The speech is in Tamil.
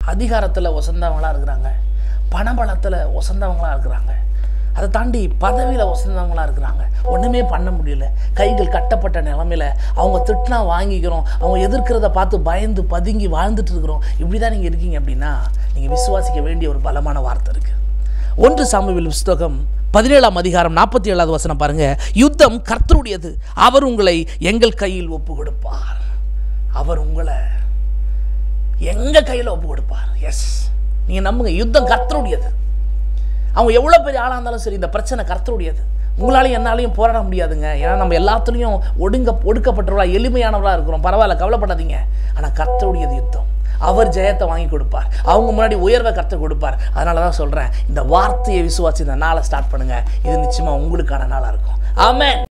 அதிகாரத்தில் ஒசந்தவங்களாக இருக்கிறாங்க, பணபலத்தில் ஒசந்தவங்களாக இருக்கிறாங்க, அதை தாண்டி பதவியில் ஒசந்தவங்களாக இருக்கிறாங்க. ஒன்றுமே பண்ண முடியல, கைகள் கட்டப்பட்ட நிலமையில் அவங்க திட்டினா வாங்கிக்கிறோம், அவங்க எதிர்க்கிறத பார்த்து பயந்து பதுங்கி வாழ்ந்துட்டு இருக்கிறோம். இப்படி தான் நீங்கள் இருக்கீங்க அப்படின்னா நீங்கள் விசுவாசிக்க வேண்டிய ஒரு பலமான வார்த்தை இருக்குது. 1 சாமுவேல் புத்தகம் 17ஆம் அதிகாரம் 47வது வசனம் பாருங்க. யுத்தம் கர்த்தருடையது, அவர் உங்களை எங்கள் கையில் ஒப்பு கொடுப்பார். அவர் உங்களை எங்கள் கையில் ஒப்பு கொடுப்பார். எஸ், நீங்கள் நம்புங்க, யுத்தம் கர்த்தருடையது. அவங்க எவ்வளோ பெரிய ஆளாக இருந்தாலும் சரி, இந்த பிரச்சனை கர்த்தருடையது. உங்களாலையும் என்னாலையும் போராட முடியாதுங்க. ஏன்னா நம்ம எல்லாத்துலேயும் ஒடுக்கப்பட்டவர்களா எளிமையானவர்களாக இருக்கிறோம். பரவாயில்ல, கவலைப்படாதீங்க. ஆனால் கர்த்தருடையது யுத்தம். அவர் ஜெயத்தை வாங்கி கொடுப்பார். அவங்க முன்னாடி உயர்வை கர்த்தர் கொடுப்பார். அதனால தான் சொல்கிறேன், இந்த வார்த்தையை விசுவாசி இந்த நாளை ஸ்டார்ட் பண்ணுங்கள். இது நிச்சயமாக உங்களுக்கான நாளாக இருக்கும். ஆமென்.